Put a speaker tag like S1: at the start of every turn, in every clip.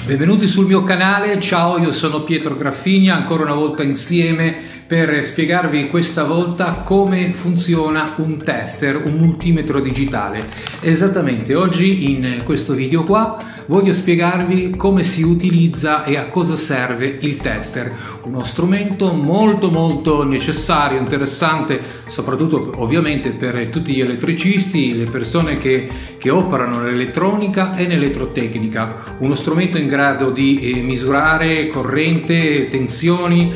S1: Benvenuti sul mio canale, ciao, io sono Pietro Graffigna, ancora una volta insieme per spiegarvi questa volta come funziona un tester, un multimetro digitale. Esattamente, oggi in questo video qua voglio spiegarvi come si utilizza e a cosa serve il tester, uno strumento molto necessario, interessante, soprattutto ovviamente per tutti gli elettricisti, le persone che operano nell'elettronica e nell'elettrotecnica, uno strumento in grado di misurare corrente, tensioni,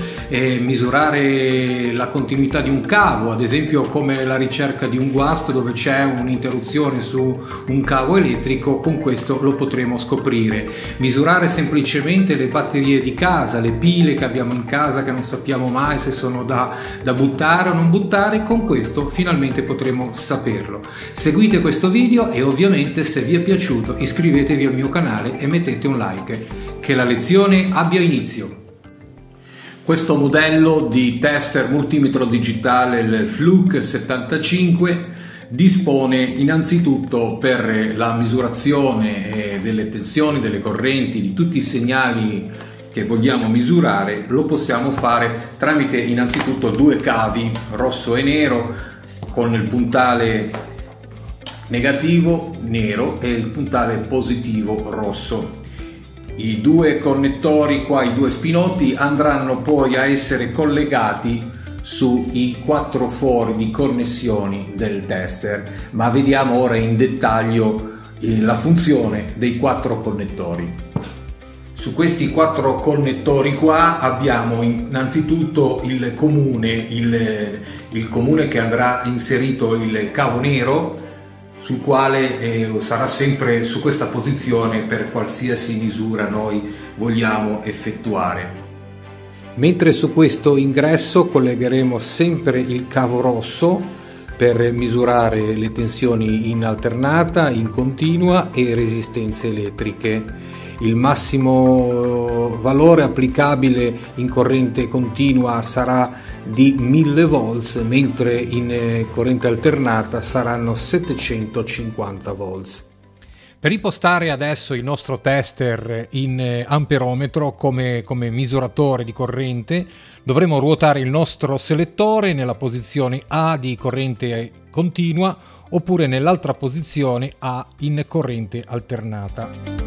S1: misurare la continuità di un cavo, ad esempio come la ricerca di un guasto dove c'è un'interruzione su un cavo elettrico. Con questo lo potremo scoprire. Misurare semplicemente le batterie di casa, le pile che abbiamo in casa che non sappiamo mai se sono da buttare o non buttare, con questo finalmente potremo saperlo. Seguite questo video e ovviamente, se vi è piaciuto, iscrivetevi al mio canale e mettete un like. Che la lezione abbia inizio. Questo modello di tester multimetro digitale, il Fluke 75, dispone innanzitutto per la misurazione delle tensioni, delle correnti, di tutti i segnali che vogliamo misurare. Lo possiamo fare tramite innanzitutto due cavi, rosso e nero, con il puntale negativo nero e il puntale positivo rosso. I due connettori qua, i due spinotti, andranno poi a essere collegati sui 4 fori di connessioni del tester, ma vediamo ora in dettaglio la funzione dei 4 connettori. Su questi 4 connettori qua abbiamo innanzitutto il comune che andrà inserito il cavo nero, sul quale sarà sempre su questa posizione per qualsiasi misura noi vogliamo effettuare. Mentre su questo ingresso collegheremo sempre il cavo rosso per misurare le tensioni in alternata, in continua e resistenze elettriche. Il massimo valore applicabile in corrente continua sarà di 1000 volts, mentre in corrente alternata saranno 750 volts. Per impostare adesso il nostro tester in amperometro come misuratore di corrente, dovremo ruotare il nostro selettore nella posizione A di corrente continua oppure nell'altra posizione A in corrente alternata.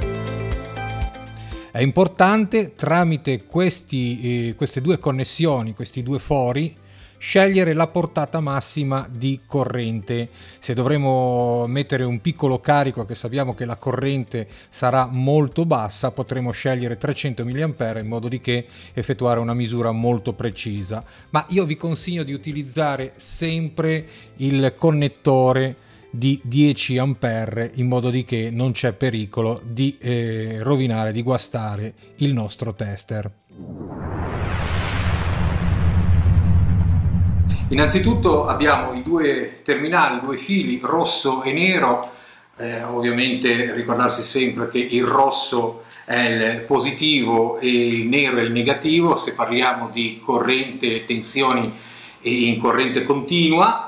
S1: È importante, tramite queste due connessioni, questi due fori, scegliere la portata massima di corrente. Se dovremo mettere un piccolo carico, che sappiamo che la corrente sarà molto bassa, potremo scegliere 300 mA in modo di che effettuare una misura molto precisa. Ma io vi consiglio di utilizzare sempre il connettore di 10 A in modo di che non c'è pericolo di rovinare, di guastare il nostro tester. Innanzitutto abbiamo i due terminali, due fili rosso e nero. Ovviamente ricordarsi sempre che il rosso è il positivo e il nero è il negativo se parliamo di corrente, tensioni in corrente continua.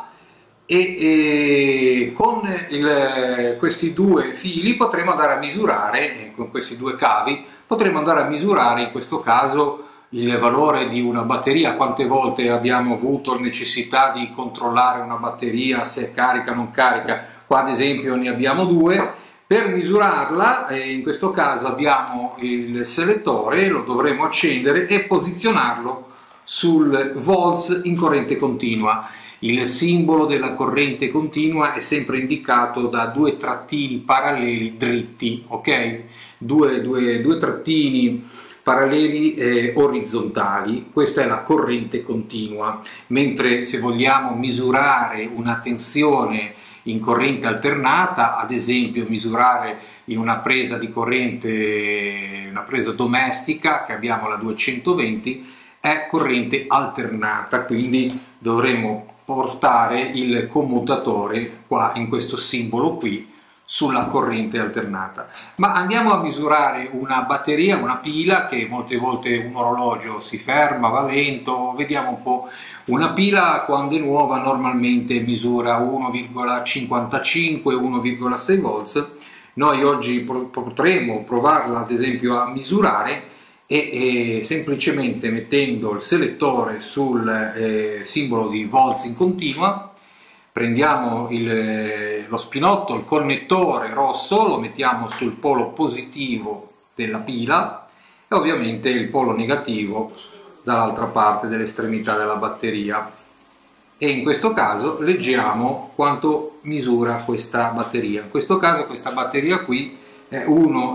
S1: Con questi due fili potremo andare a misurare, con questi due cavi potremo andare a misurare in questo caso il valore di una batteria. Quante volte abbiamo avuto necessità di controllare una batteria se è carica o non carica? Qua ad esempio ne abbiamo due. Per misurarla in questo caso abbiamo il selettore, lo dovremo accendere e posizionarlo sul volts in corrente continua. Il simbolo della corrente continua è sempre indicato da due trattini paralleli dritti, ok? Due trattini paralleli orizzontali. Questa è la corrente continua, mentre se vogliamo misurare una tensione in corrente alternata, ad esempio misurare in una presa di corrente, una presa domestica che abbiamo la 220, è corrente alternata, quindi dovremo portare il commutatore qua in questo simbolo qui sulla corrente alternata. Ma andiamo a misurare una batteria, una pila, che molte volte un orologio si ferma, va lento, vediamo un po'. Una pila quando è nuova normalmente misura 1,55, 1,6 volts, Noi oggi potremo provarla ad esempio a misurare e semplicemente mettendo il selettore sul simbolo di volts in continua, prendiamo lo spinotto, il connettore rosso, lo mettiamo sul polo positivo della pila e ovviamente il polo negativo dall'altra parte dell'estremità della batteria, e in questo caso leggiamo quanto misura questa batteria. In questo caso questa batteria qui è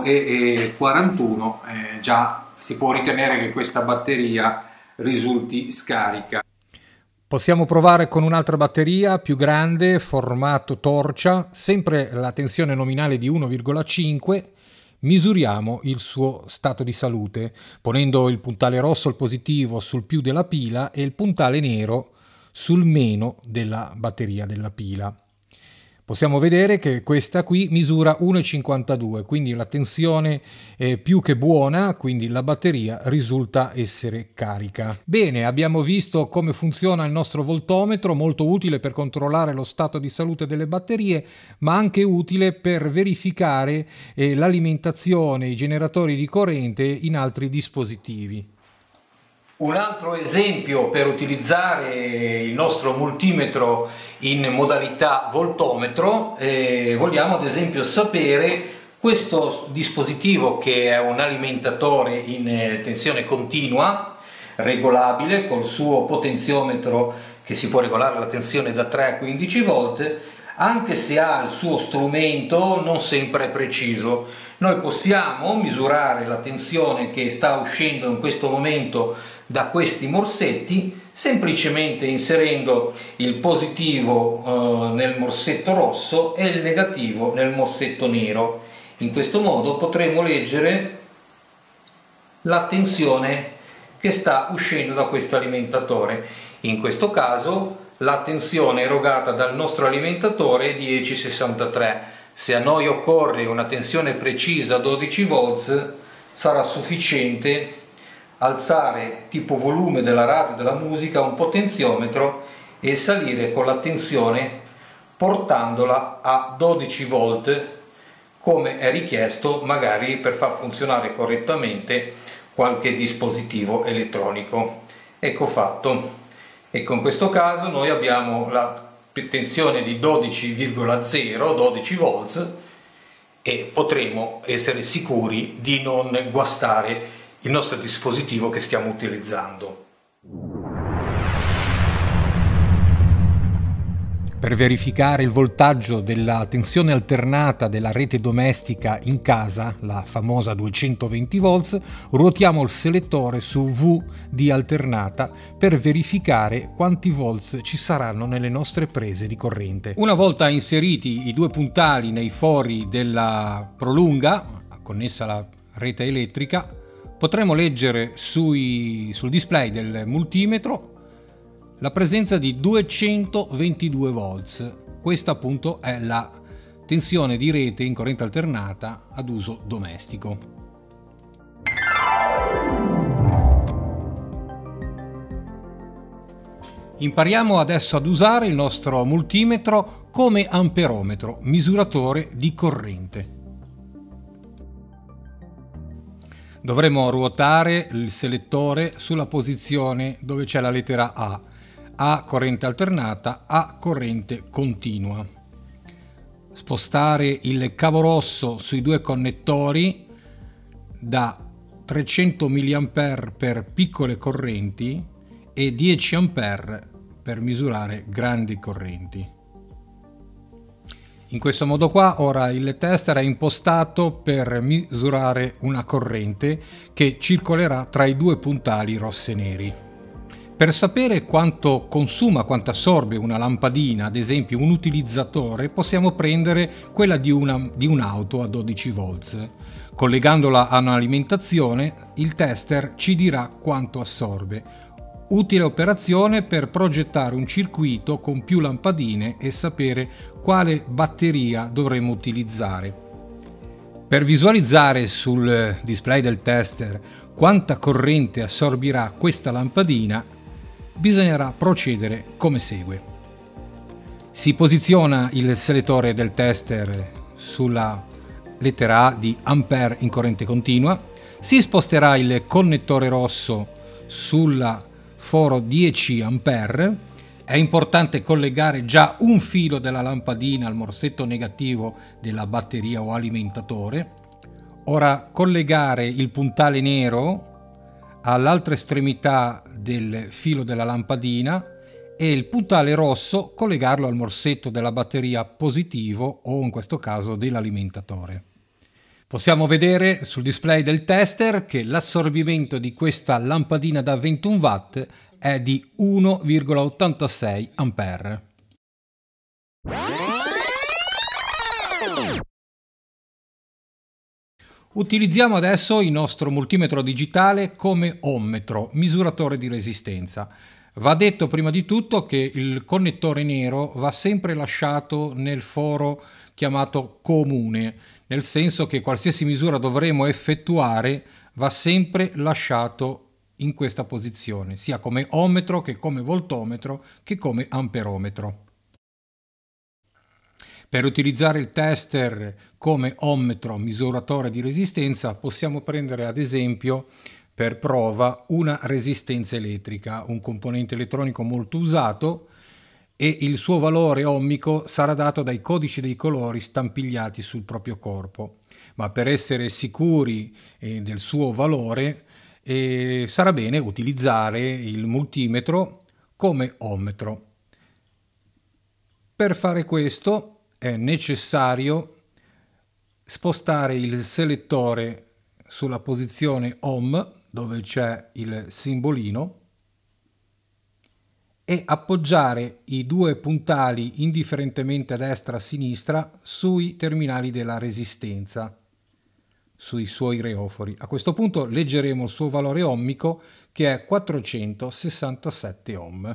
S1: 1,41, già si può ritenere che questa batteria risulti scarica.
S2: Possiamo provare con un'altra batteria più grande, formato torcia, sempre la tensione nominale di 1,5. Misuriamo il suo stato di salute, ponendo il puntale rosso, il positivo, sul più della pila e il puntale nero sul meno della batteria della pila. Possiamo vedere che questa qui misura 1,52, quindi la tensione è più che buona, quindi la batteria risulta essere carica. Bene, abbiamo visto come funziona il nostro voltometro, molto utile per controllare lo stato di salute delle batterie, ma anche utile per verificare l'alimentazione, i generatori di corrente in altri dispositivi.
S1: Un altro esempio per utilizzare il nostro multimetro in modalità voltometro, vogliamo ad esempio sapere questo dispositivo, che è un alimentatore in tensione continua, regolabile col suo potenziometro che si può regolare la tensione da 3 a 15 volt, anche se ha il suo strumento non sempre preciso. Noi possiamo misurare la tensione che sta uscendo in questo momento da questi morsetti semplicemente inserendo il positivo nel morsetto rosso e il negativo nel morsetto nero. In questo modo potremo leggere la tensione che sta uscendo da questo alimentatore. In questo caso la tensione erogata dal nostro alimentatore è 10,63. Se a noi occorre una tensione precisa 12 volts, sarà sufficiente alzare tipo volume della radio, della musica, un potenziometro e salire con la tensione portandola a 12 volt, come è richiesto magari per far funzionare correttamente qualche dispositivo elettronico. Ecco fatto. Ecco, in questo caso noi abbiamo la tensione di 12,0, 12 volts, e potremo essere sicuri di non guastare il nostro dispositivo che stiamo utilizzando.
S2: Per verificare il voltaggio della tensione alternata della rete domestica in casa, la famosa 220 volts, ruotiamo il selettore su V di alternata per verificare quanti volts ci saranno nelle nostre prese di corrente. Una volta inseriti i due puntali nei fori della prolunga connessa alla rete elettrica, potremo leggere sul display del multimetro la presenza di 222 volts. Questa appunto è la tensione di rete in corrente alternata ad uso domestico. Impariamo adesso ad usare il nostro multimetro come amperometro, misuratore di corrente. Dovremo ruotare il selettore sulla posizione dove c'è la lettera A corrente alternata, A corrente continua. Spostare il cavo rosso sui due connettori da 300 mA per piccole correnti e 10 A per misurare grandi correnti. In questo modo qua ora il tester è impostato per misurare una corrente che circolerà tra i due puntali rossi e neri. Per sapere quanto consuma, quanto assorbe una lampadina, ad esempio un utilizzatore, possiamo prendere quella di un'auto a 12 volts. Collegandola a un'alimentazione, il tester ci dirà quanto assorbe. Utile operazione per progettare un circuito con più lampadine e sapere quale batteria dovremo utilizzare. Per visualizzare sul display del tester quanta corrente assorbirà questa lampadina, bisognerà procedere come segue. Si posiziona il selettore del tester sulla lettera A di ampere in corrente continua, si sposterà il connettore rosso sulla foro 10 ampere. È importante collegare già un filo della lampadina al morsetto negativo della batteria o alimentatore. Ora collegare il puntale nero all'altra estremità del filo della lampadina e il puntale rosso collegarlo al morsetto della batteria positivo o in questo caso dell'alimentatore. Possiamo vedere sul display del tester che l'assorbimento di questa lampadina da 21 watt è di 1,86 ampere. Utilizziamo adesso il nostro multimetro digitale come ohmmetro, misuratore di resistenza. Va detto prima di tutto che il connettore nero va sempre lasciato nel foro chiamato comune, nel senso che qualsiasi misura dovremo effettuare va sempre lasciato in questa posizione, sia come ohmmetro che come voltometro che come amperometro. Per utilizzare il tester come ohmmetro misuratore di resistenza possiamo prendere ad esempio per prova una resistenza elettrica, un componente elettronico molto usato, e il suo valore ohmico sarà dato dai codici dei colori stampigliati sul proprio corpo. Ma per essere sicuri del suo valore sarà bene utilizzare il multimetro come ohmmetro. Per fare questo è necessario spostare il selettore sulla posizione ohm, dove c'è il simbolino, e appoggiare i due puntali indifferentemente a destra e a sinistra sui terminali della resistenza, sui suoi reofori. A questo punto leggeremo il suo valore ohmico, che è 467 ohm.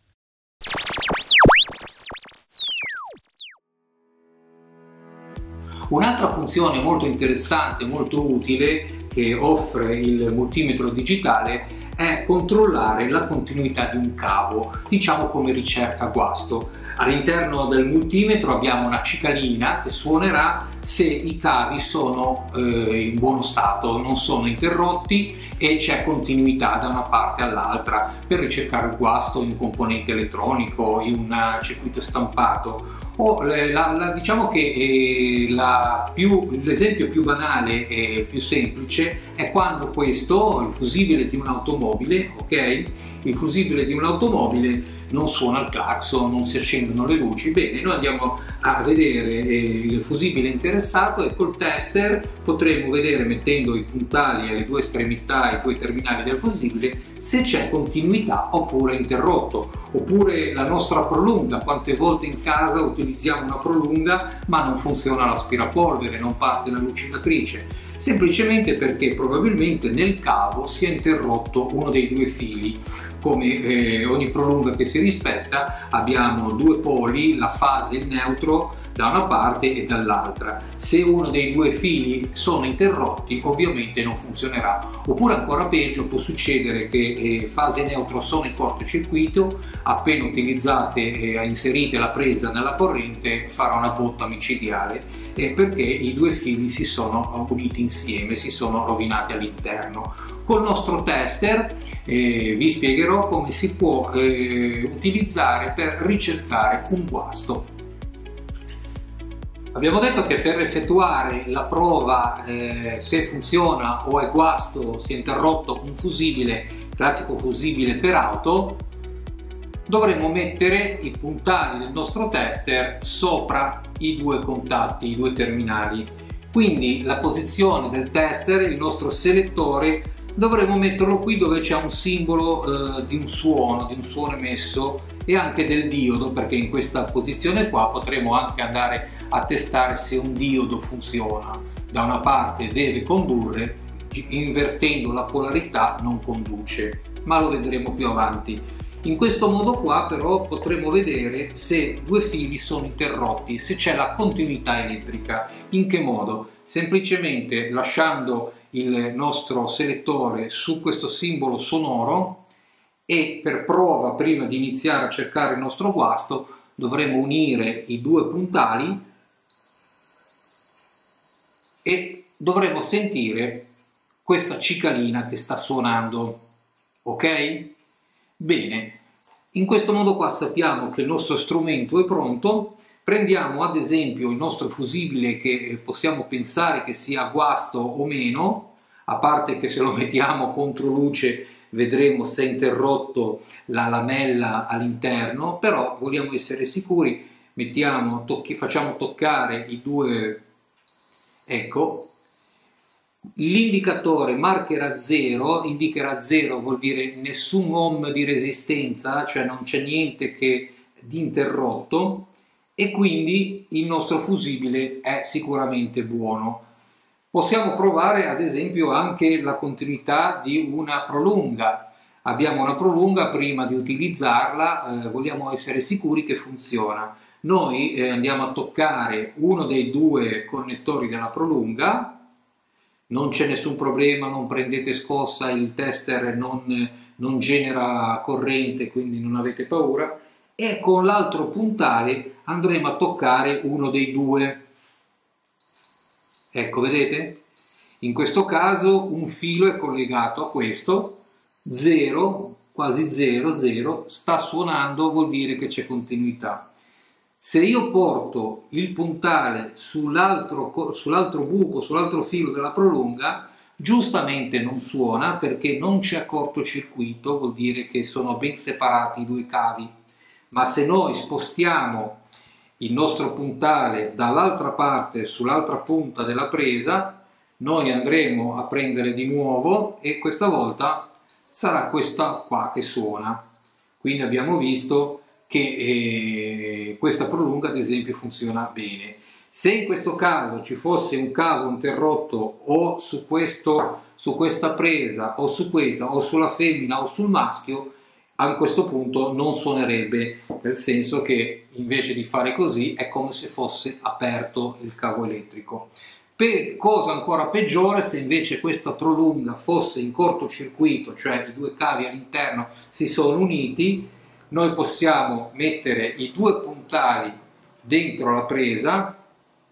S1: Un'altra funzione molto interessante, molto utile che offre il multimetro digitale è controllare la continuità di un cavo, diciamo come ricerca guasto. All'interno del multimetro abbiamo una cicalina che suonerà se i cavi sono in buono stato, non sono interrotti e c'è continuità da una parte all'altra per ricercare il guasto in un componente elettronico, in un circuito stampato. Diciamo che l'esempio più banale e più semplice è quando il fusibile di un'automobile, ok? Il fusibile di un'automobile non suona il clacson, non si accendono le luci. Bene, noi andiamo a vedere il fusibile interessato e col tester potremo vedere, mettendo i puntali alle due estremità, ai due terminali del fusibile, se c'è continuità oppure interrotto. Oppure la nostra prolunga, quante volte in casa utilizziamo una prolunga ma non funziona l'aspirapolvere, non parte la lucidatrice, semplicemente perché probabilmente nel cavo si è interrotto uno dei due fili. Come ogni prolunga che si rispetta, abbiamo due poli, la fase e il neutro da una parte e dall'altra. Se uno dei due fili sono interrotti, ovviamente non funzionerà. Oppure ancora peggio, può succedere che fase e neutro sono in cortocircuito, appena utilizzate e inserite la presa nella corrente farà una botta micidiale, perché i due fili si sono uniti insieme, si sono rovinati all'interno. Col nostro tester vi spiegherò come si può utilizzare per ricercare un guasto. Abbiamo detto che per effettuare la prova se funziona o è guasto, si è interrotto un fusibile, classico fusibile per auto, dovremo mettere i puntali del nostro tester sopra i due contatti, i due terminali. Quindi la posizione del tester, il nostro selettore, dovremo metterlo qui dove c'è un simbolo di un suono emesso e anche del diodo, perché in questa posizione qua potremo anche andare a testare se un diodo funziona. Da una parte deve condurre, invertendo la polarità non conduce, ma lo vedremo più avanti. In questo modo qua però potremo vedere se due fili sono interrotti, se c'è la continuità elettrica. In che modo? Semplicemente lasciando il nostro selettore su questo simbolo sonoro e per prova, prima di iniziare a cercare il nostro guasto, dovremo unire i due puntali e dovremo sentire questa cicalina che sta suonando, ok? Bene, in questo modo qua sappiamo che il nostro strumento è pronto. Prendiamo ad esempio il nostro fusibile, che possiamo pensare che sia a guasto o meno, a parte che se lo mettiamo contro luce vedremo se è interrotto la lamella all'interno, però vogliamo essere sicuri, facciamo toccare i due, ecco, l'indicatore marcherà 0, indicherà 0 vuol dire nessun ohm di resistenza, cioè non c'è niente che di interrotto, e quindi il nostro fusibile è sicuramente buono. Possiamo provare ad esempio anche la continuità di una prolunga. Abbiamo una prolunga, prima di utilizzarla vogliamo essere sicuri che funziona. Noi andiamo a toccare uno dei due connettori della prolunga, non c'è nessun problema, non prendete scossa, il tester non genera corrente, quindi non avete paura, e con l'altro puntale andremo a toccare uno dei due. Ecco, vedete? In questo caso un filo è collegato a questo, 0, quasi 0, 0, sta suonando, vuol dire che c'è continuità. Se io porto il puntale sull'altro buco, sull'altro filo della prolunga, giustamente non suona perché non c'è cortocircuito, vuol dire che sono ben separati i due cavi. Ma se noi spostiamo il nostro puntale dall'altra parte, sull'altra punta della presa, noi andremo a prendere di nuovo e questa volta sarà questa qua che suona. Quindi abbiamo visto che questa prolunga ad esempio funziona bene. Se in questo caso ci fosse un cavo interrotto o su questa presa o su questa o sulla femmina o sul maschio, a questo punto non suonerebbe, nel senso che invece di fare così è come se fosse aperto il cavo elettrico. Cosa ancora peggiore, se invece questa prolunga fosse in cortocircuito, cioè i due cavi all'interno si sono uniti, noi possiamo mettere i due puntali dentro la presa,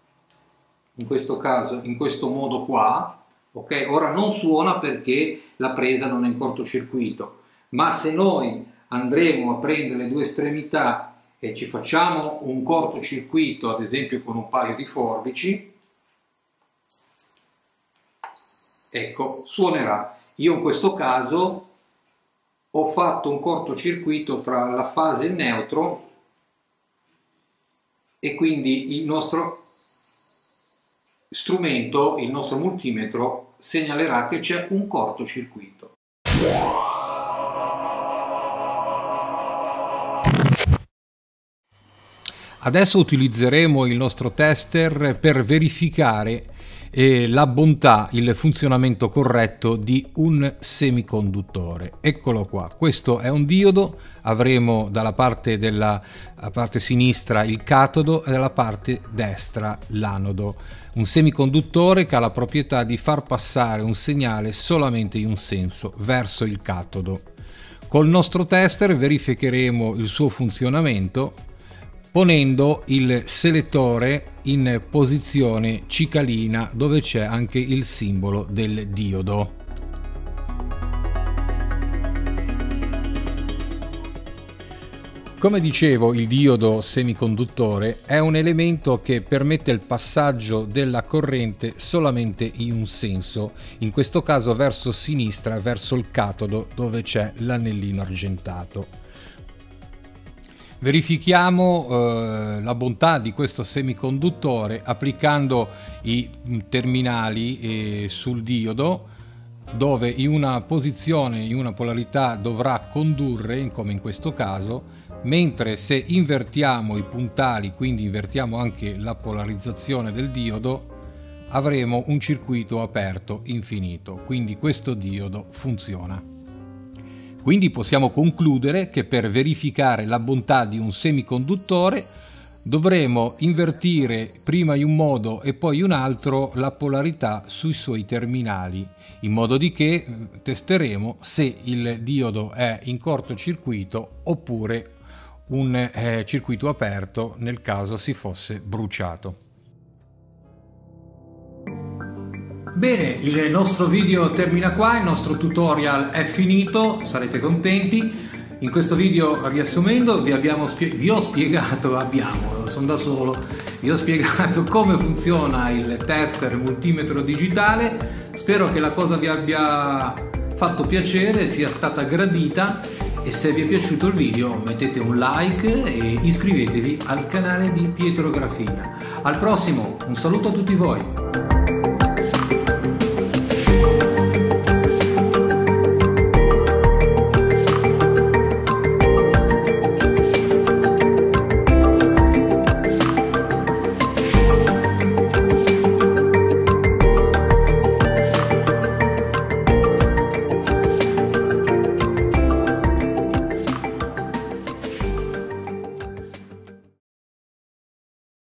S1: in questo caso in questo modo qua, ok? Ora non suona perché la presa non è in cortocircuito, ma se noi andremo a prendere le due estremità e ci facciamo un cortocircuito, ad esempio con un paio di forbici, ecco, suonerà. Io in questo caso ho fatto un cortocircuito tra la fase e il neutro e quindi il nostro strumento, il nostro multimetro, segnalerà che c'è un cortocircuito.
S2: Adesso utilizzeremo il nostro tester per verificare la bontà, il funzionamento corretto di un semiconduttore. Eccolo qua, questo è un diodo, avremo dalla parte sinistra il catodo e dalla parte destra l'anodo. Un semiconduttore che ha la proprietà di far passare un segnale solamente in un senso, verso il catodo. Col nostro tester verificheremo il suo funzionamento ponendo il selettore in posizione cicalina dove c'è anche il simbolo del diodo. Come dicevo, il diodo semiconduttore è un elemento che permette il passaggio della corrente solamente in un senso, in questo caso verso sinistra, verso il catodo dove c'è l'anellino argentato. Verifichiamo la bontà di questo semiconduttore applicando i terminali sul diodo, dove in una posizione, in una polarità dovrà condurre, come in questo caso, mentre se invertiamo i puntali, quindi invertiamo anche la polarizzazione del diodo, avremo un circuito aperto infinito, quindi questo diodo funziona. Quindi possiamo concludere che per verificare la bontà di un semiconduttore dovremo invertire prima in un modo e poi in un altro la polarità sui suoi terminali, in modo di che testeremo se il diodo è in cortocircuito oppure un circuito aperto nel caso si fosse bruciato.
S1: Bene, il nostro video termina qua, il nostro tutorial è finito, sarete contenti. In questo video, riassumendo, vi ho spiegato come funziona il tester multimetro digitale. Spero che la cosa vi abbia fatto piacere, sia stata gradita, e se vi è piaciuto il video mettete un like e iscrivetevi al canale di Pietro Graffigna. Al prossimo, un saluto a tutti voi!